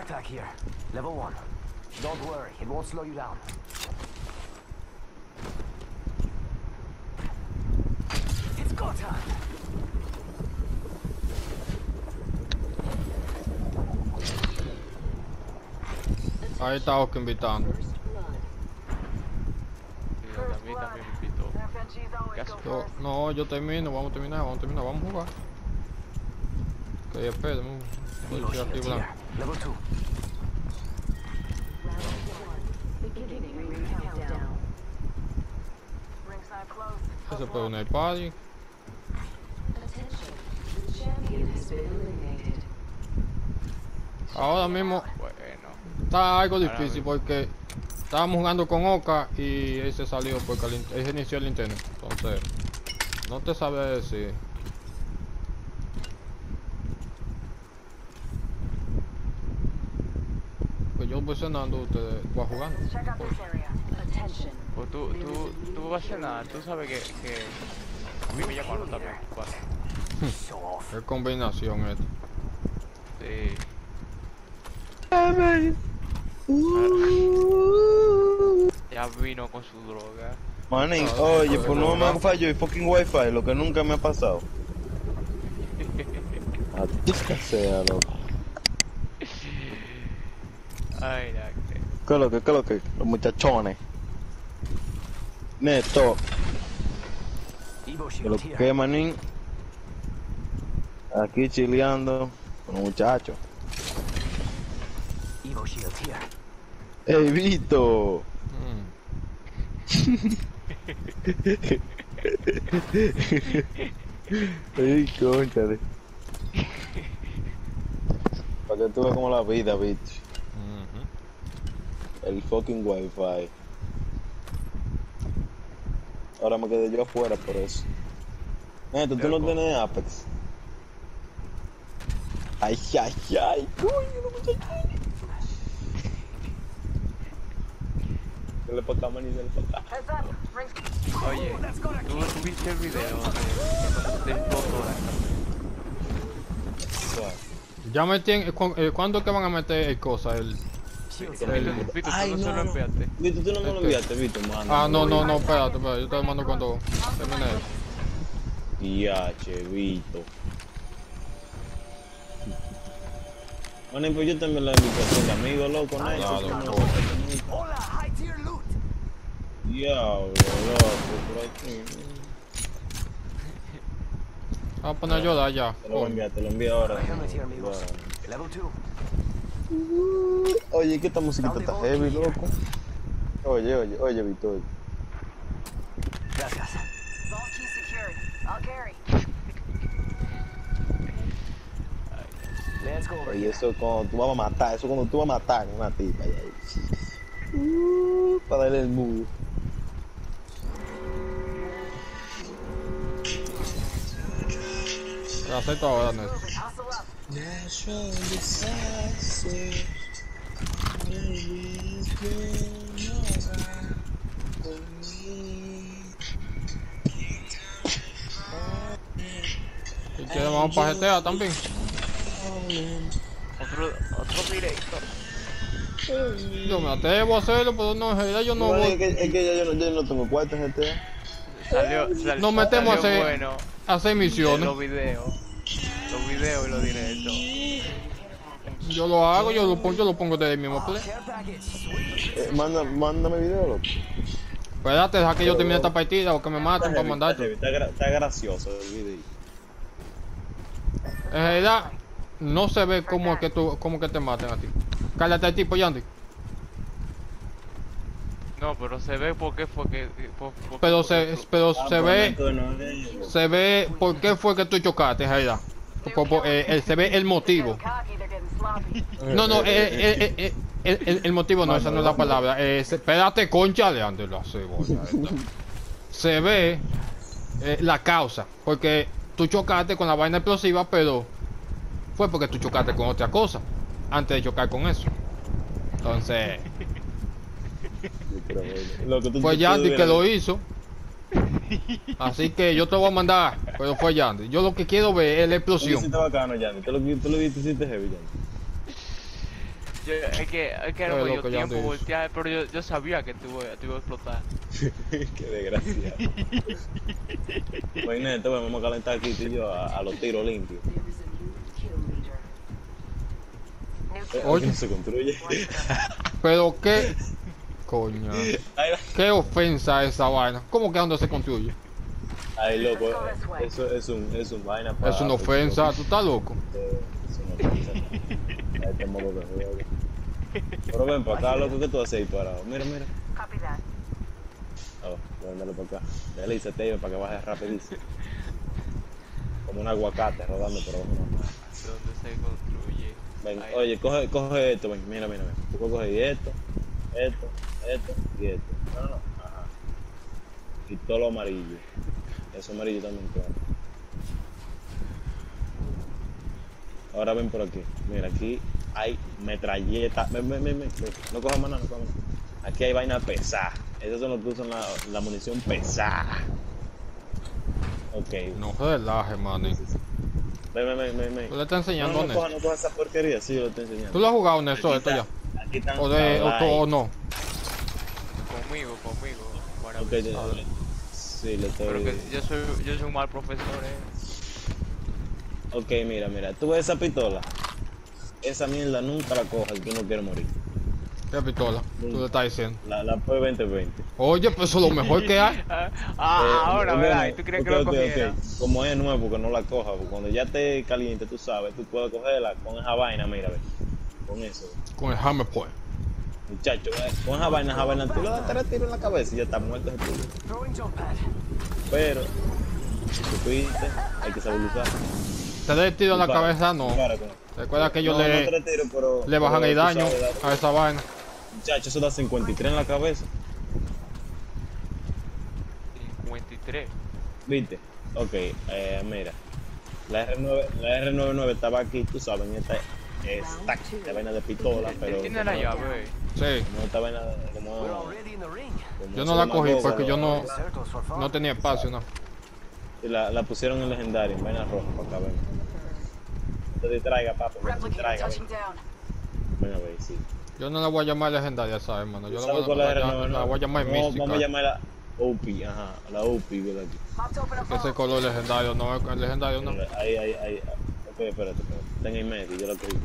tag here. Level 1. Don't worry, it won't slow you down. It's go time. Ahí está Oscar invitando. Sí, a mí también me invitó. ¿Qué haces? No, yo termino, vamos a terminar, vamos a jugar. Que espera, Evo estoy aquí shields blanco. here. Level 2. Ese fue un iPad. Ahora mismo Bueno. está algo Ahora difícil mismo. porque estábamos jugando con Oka y él se salió porque él se inició el internet. Entonces, no te sabe decir. Pues yo voy cenando, ustedes van jugando. Pues tú vas a cenar, tú sabes que a mí me llamaron también. Bueno, Show off. Qué combinación esta. sí. Ya vino con su droga. Manín, Ah, oye, pues, pues no ¿verdad? me falló el fucking wifi, lo que nunca me ha pasado. A ti que sea, loco. Ay, la que. ¿Qué es lo que? Los muchachones. Neto, Evo que lo shields here. que manín. Aquí chileando con los muchachos. Evo shields here. ¡Ey, Vito! ¡Ey, cónchale! Para que tú veas como la vida, bitch. El fucking wifi. Ahora me quedé yo afuera por eso. Neto, tú no Loco. tienes Apex. Ay, coño, no muchachones. Dale pa' acá, maní, dale pa' acá. Oye, tú viste el video del foto Ya metí ¿cuándo que van a meter el cosa? Shields de here. Vito, Ay, tú no se no, lo no. enviaste. Vito, tú no me lo enviaste, Vito, mano. Ah, no, espérate, yo te lo mando cuando termine esto. Yache, Vito. Bueno, pues yo también la invitación de amigo, loco, ¿no? Claro, Hola, high tier loot. Diablo, loco, por aquí. Vamos a poner yo da ya. Te lo voy a enviar, te lo envío ahora. Helmet here, amigos. Level 2. Oye, ¿qué esta musiquita está heavy, loco? Oye, Vito. Oye. Gracias. Vault key secured. I'll carry. Let's go over Oye, here. eso cuando tú vas a matar, eso cuando tú vas a matar a una tipa. Para darle el mudo. Te acepto ahora, Néstor. Hustle up. Natural disaster. Si quieres vamos para GTA también. Otro directo. Yo me atrevo a hacerlo, pero no, en realidad yo no Es voy. que ya yo no tengo cuarto en GTA. Nos metemos a hacer- bueno a hacer misiones. los videos y los directos. Yo lo hago, yo lo pongo desde el mismo play. Care package. Sweet. Mándame video, loco. Espérate, deja que yo termine esta partida o que me maten para mandarte. Está gracioso el video. En realidad, no se ve cómo es que cómo que te maten a ti. Cállate al tipo, Yandy. No, pero se ve por qué fue que. Pero se ve por qué fue que tú chocaste, en realidad. Se ve el motivo. Cocky, they're getting sloppy. No, el motivo no, esa no es la palabra. Espérate, concha, Leandro, la cebolla esta. Se ve la causa, porque tú chocaste con la vaina explosiva, pero fue porque tú chocaste con otra cosa, antes de chocar con eso. Entonces, fue Yandy que lo hizo. Así que yo te voy a mandar, pero fue Yandy. Yo lo que quiero ver es la Tú lo explosión. hiciste bacano, Yandy. Tú lo hiciste heavy, Yandy. no me dio loco, ya tiempo te hizo. voltear, pero yo sabía que tú iba a explotar. Qué desgracia. Pues neto, vamos a calentar aquí tú y yo a los tiros limpios. There's a new kill leader. New kill. Oye. Aquí no se construye. Pero qué. Coño. Ay, Qué ofensa esa vaina. ¿Cómo que dónde se construye? ay, loco, eso es un vaina para... Es una ofensa, tú estás loco. Es una ofensa. A este modo de juego. Pero ven para acá, loco, ¿qué tú haces ahí parado? Mira, mira. Copy that. Voy a andarlo para acá. Deslízate para que bajes rapidísimo. Como un aguacate rodando por abajo. ¿Dónde se construye? Ven, Ahí. oye, coge esto, ven, mira. Tú puedes coger esto y esto. No. Ajá. Y todo lo amarillo. Eso amarillo también, claro. Ahora ven por aquí. Mira, aquí hay metralleta. Ven. No cojas más nada, Aquí hay vaina pesada. Esos son los que usan la munición pesada. Ok. No relaje, maní. Ven. Tú le estás enseñando No honesto. cojas esa porquería. Sí, yo lo estoy enseñando. ¿Tú lo has jugado honesto Aquí esto ya? Aquí están ¿O no? Conmigo. Bueno, Ok, sí, le pero que estoy... yo soy un mal profesor, Ok, mira. ¿Tú ves esa pistola? Esa mierda nunca la cojas, tú no quieres morir. ¿Qué pistola? Tú le estás diciendo. La P2020. Oye, pues eso es lo mejor que hay. Ahora, bueno, ¿verdad? ¿Y tú crees que lo cogiera? Como es nuevo, que no la cojas, porque cuando ya esté caliente, tú sabes, tú puedes cogerla con esa vaina, mira, ve. Con eso. Con el hammer point. Muchacho, con esa vaina, tú le das 3 tiros en la cabeza y ya está muerto ese tiro. Throwing jump pad. Pero, si supiste, hay que saber usar. Te dé tiro en la cabeza, no. Recuerda que ellos no 3 tiros, pero... le bajan pero el tú daño sabes dar- a esa vaina. Muchacho, eso da 53 en la cabeza. 53. ¿Viste? Ok, mira. La R99 estaba aquí, tú sabes, en esta vaina de pistola, pero... Él tiene la llave. Sí. Como esta vaina, We're como already in the ring. Yo no la cogí porque yo no Circles for fun. tenía espacio, no. Y la pusieron en legendario, en vaina roja, para acá, ven. No te distraiga, papi, no te Replicator distraiga. touching down. Ven a ver, sí. Yo no la voy a llamar legendaria, ¿sabes, hermano? Yo ¿Sabes cuál es la R99? la voy a llamar No, mística. vamos a llamarla OP, ajá, la OP, ¿verdad? Popped open a Que ese vault. color legendario, no, el legendario no. Ahí. Ok, espérate. Tenga en medio, yo la cogí.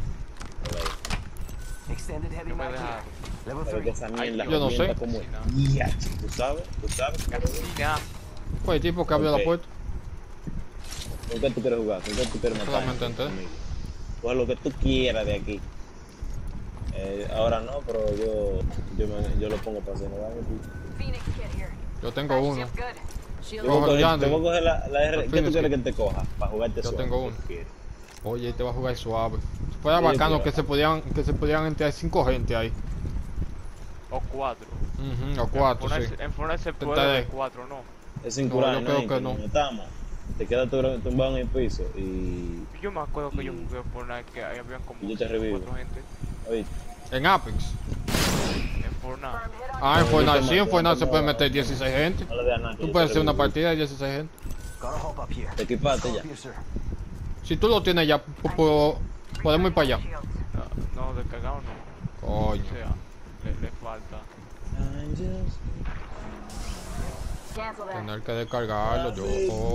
Extended heavy Yo me mag dejaron. here. Level Pero 3. que esa mierda yo no sé. revienta como... Ya, ¿tú sabes? Casi nada. Fue el tipo que abrió Ok. la puerta. ¿Con qué tú quieres jugar? ¿Con qué tú quieres matar? Solamente entré. Conmigo. Coge lo que tú quieras de aquí. Ahora no, pero yo lo pongo para hacer daño. Phoenix kit here. Yo tengo Patch uno. ship good. Shield Te voy a Coge coger, Yandy. te voy a coger la R. ¿Qué tú Phoenix quieres Kit. que te coja? Para jugarte Yo suave. tengo ¿qué uno. tú quieres? Oye, te va a jugar suave. Fuera Sí, bacano sí, que se pudieran entrar 5 gente ahí. O 4. O 4, sí. En Fortnite se Intentaré. puede 4, ¿no? Es sin No, curar, yo creo que no. Nos matamos. Te quedas tumbado en el piso y... Yo me acuerdo que yo jugué Fortnite que ahí habían como Y yo te revivo. 4 gente. Oye, En Apex. En Fortnite. firm hit on Ah, en yo Fortnite te sí, en mato, Fortnite yo se te puede mato. meter 16 gente. no le veas nada. que Tú yo puedes te hacer una revivo. partida de 16 gente. Gotta hop up here. Te equipaste ya. Up here, sir. Si tú lo tienes ya, podemos ir para allá. shields. No, de cagado no. Coño. O sea, le falta. Cancel that. Tener que descargarlo, yo.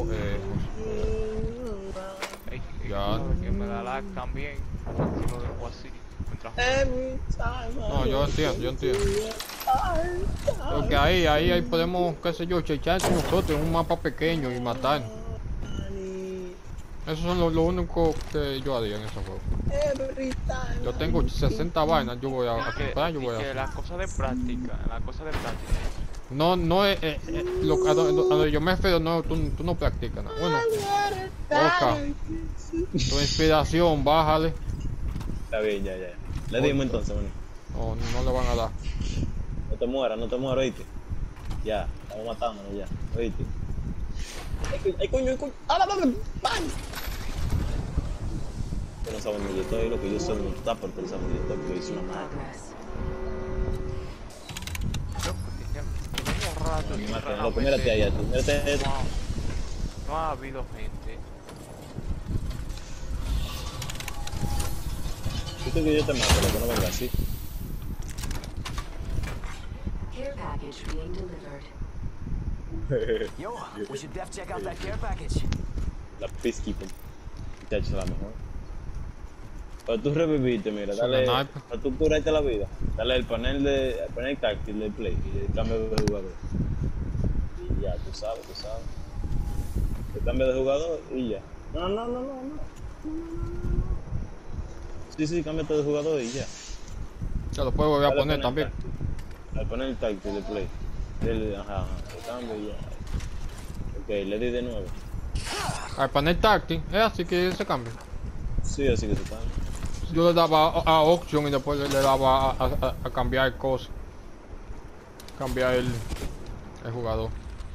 Ey, Ya. que me da lag también. Si lo dejo así. Mientras No, yo entiendo. Porque ahí podemos, qué sé yo, chechar entre nosotros en un mapa pequeño y matar. Eso son lo único que yo haría en ese juego. Yo tengo 60 vainas, yo voy a comprar, yo voy que a... las cosas de práctica, No es, a donde yo me refiero, no, tú no practicas nada. Bueno, Oscar, tu inspiración, bájale. Está bien, ya. Le dimos entonces, bueno. No le van a dar. No te mueras, oíste. Ya, estamos matándonos ya, oíste. ¡Ay, coño! ¡Ahora, dale! ¡Bang! Tú no sabes dónde yo estoy, lo que yo soy un tapper, pero sabes dónde yo estoy, porque hice una madre. Progress. rato. Mi madre, rara loco, vez mírate allá, tú, mírate allá. No ha habido gente. quieres que yo te mate, loco, no venga así. Care package being delivered. Yo, we should def check out that care package. La peacekeeper. Muchacho, la mejor. Para tú reviviste, mira, Son dale. la sniper. Para tú curarte la vida, dale el panel táctil del play y el cambio de jugador. Y ya, tú sabes. El cambio de jugador y ya. No. Sí, cámbiate de jugador y ya. Ya lo puedo volver a Dale poner panel también. táctil. Al panel táctil del play. Ajá, el cambio y ya. Ok, le di de nuevo. Al panel táctil, es así que se cambia. Sí, así que se cambia. Yo le daba a option y después le daba a cambiar cosas. Cambiar el jugador.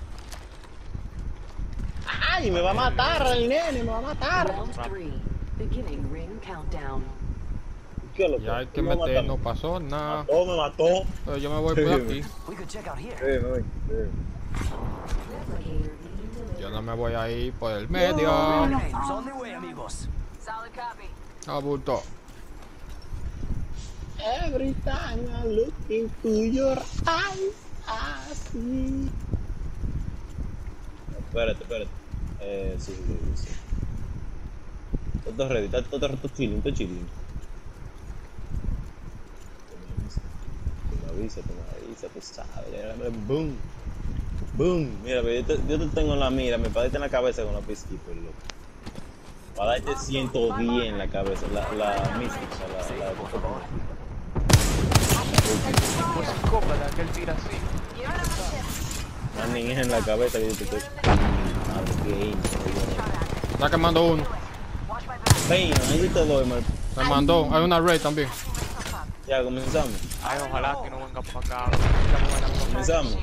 ¡Ay, me va a matar el nene! ¡Me va a matar! Round 3. Beginning ring countdown. ¿Qué lo Ya hay que meter, no pasó nada. Me mató. Pero yo me voy por aquí. We could check out here. Me voy. Replicator being delivered. Yo no me voy a ir por el medio. Grenades on the way, amigos. Solid copy. Aburto. Every time I look into your eyes, I see. Espérate. Sí. Todo ready, todo chilling. Tú me avisa, tú sabes. Boom. Mira, yo te tengo en la mira, me pariste en la cabeza con la peacekeeper, loco. Para darte 110 en la cabeza, la mística, la Por favor. Por psicópata que él tira así. Una niñez en la cabeza que yo te estoy. Está quemando uno. Ven, ahí te doy, man. Me mandó. Hay una raid también. Ya, comenzamos. Ay, ojalá que no venga para acá. Comenzamos.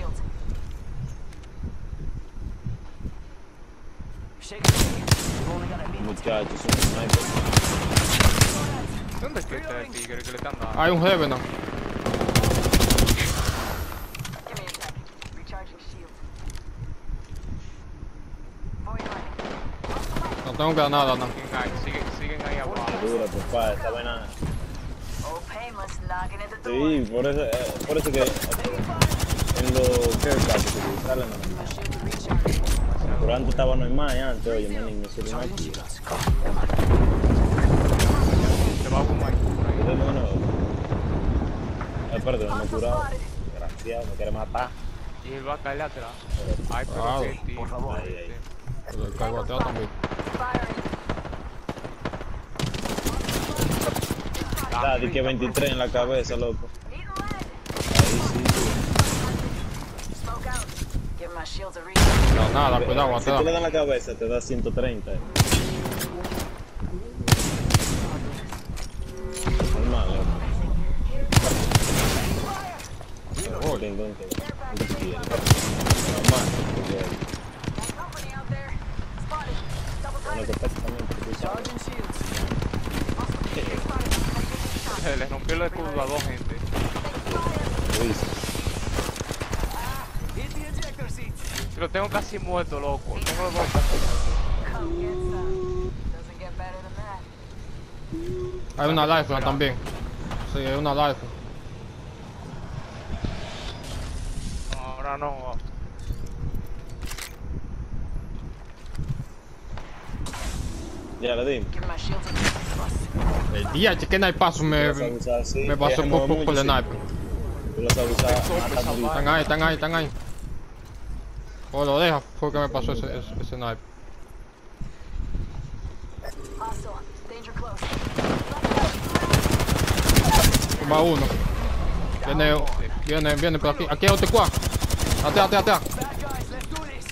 Shake it. We've only got a minute. Muchachos, son snipers. ¿Dónde es que está el tigre que le están dando? Hay un Revenant. Give me a sec. Recharging shield. Void light. No tengo granada, no. Siguen ahí abajo. Dura, papá, esta vaina. Oh, painless knocking at the door. Sí, por eso que en los care packages que salen, My shield recharging. pero antes estaba normal, antes, oye, man, no se ven aquí. Se va a fumar. Espérate, no me he curado. Desgraciado, me quiere matar. Y él va a caer atrás. Ay, pero Wow. qué tío. Por favor. Pero el cargo atrás también. Está, di que 23 en la cabeza, loco. Eat lead. Ahí sí. Smoke out. Give my shields a recharge. Granada, cuidado, Si tú le atrás. das en la cabeza, te da 130. Normal, loco. Ven, ¿qué tú quieres? Normal, porque Company out there. Spotted. Double bueno, timing. que prácticamente tú sabes. Charging shields. Se le rompió el escudo a dos gente. Luis, Hit the ejector seat. Lo tengo casi muerto, loco. Tengo los dos casi muertos. Come get some. Doesn't get better than that. Hay una lifeline también. Sí, hay una lifeline. Ahora no. ya le dimos. Give my shields a recharge. El día que no hay paso me pasó por el sniper. Tú lo sabes usar hasta morir. Están ahí. O lo deja, fue que me pasó ese sniper. Hostile. Danger close. Va uno. Viene por aquí. Aquí hay otro squad. Atrás. Bad guys, let's do this.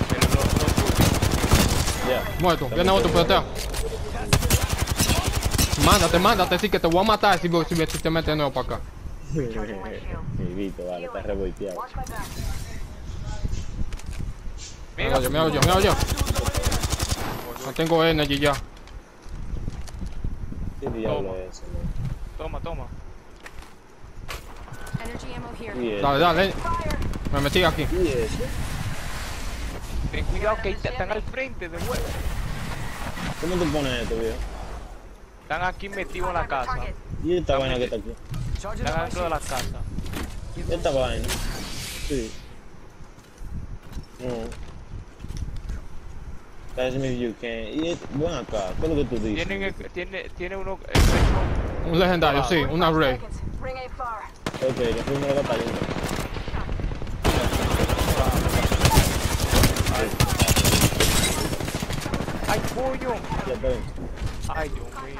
Ya. Muerto. Viene otro por atrás. Mándate, sí que te voy a matar si te metes de nuevo para acá. Mi Vito, vale, está revolteado. Watch my back. Mira yo. No tengo energy ya. ¿Qué diablo es eso? Toma. Energy ammo here. ¿Y eso? Dale. Me metí aquí. ¿Y eso? Ten cuidado que están al frente de vuelta. ¿Cómo tú pones esto, viejo? Están aquí metidos en la casa. ¿Y esta vaina que está aquí? Charging Están up my dentro de la shields. casa. Esta vaina. Sí. No. Ask me if you can. Y ven acá, ¿qué es lo que tú dices? Tiene uno. Un legendario, sí, una Ray. Seconds. Ring ain't far. Ok, le fuimos a la batalla. ¡Ay, pollo! Ya está bien. ¡Ay, Dios mío!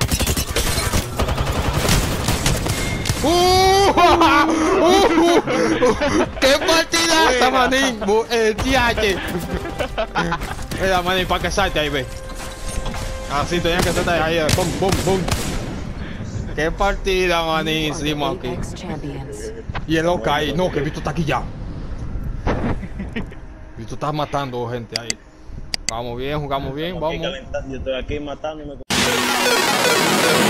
¡Qué partidaza, manín! ¡Tiache! Mira, manín, para que salte ahí, ve. Así tenían que saltar ahí, pum, pum, pum. ¡Qué partida, manín! Hicimos aquí. Champions. Y el Oca ahí, no, que Vito está aquí ya. Vito está matando gente ahí. Vamos bien, jugamos bien, Estamos aquí vamos. calentando, yo estoy aquí matándome.